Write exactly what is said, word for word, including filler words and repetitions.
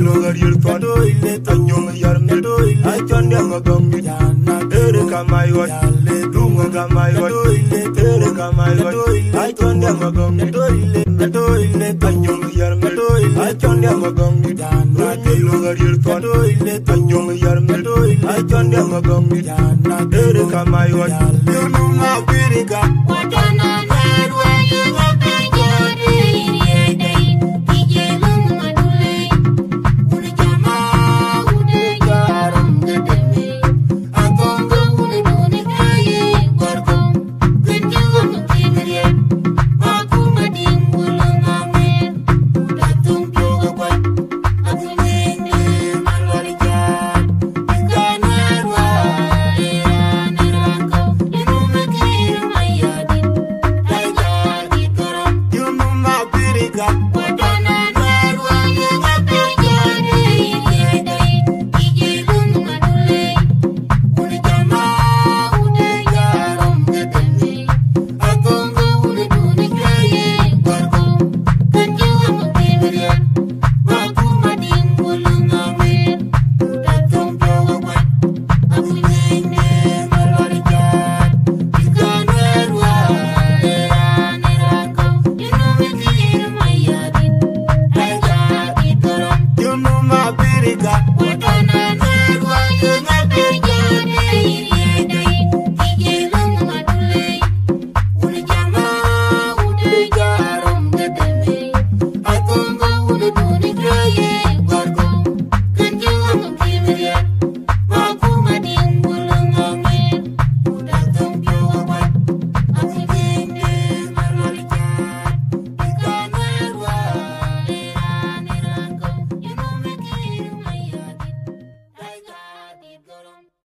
lo garir tondo ile tanyong yar medo ile ay chonde magam jana tere kamay wa dunga kamay wa ile tere kamay wa ay chonde magam medo ile medo ile tanyong yar medo ile ay chonde magam jana lo garir tondo ile tanyong yar medo ile ay chonde magam jana tere kamay wa dunga birika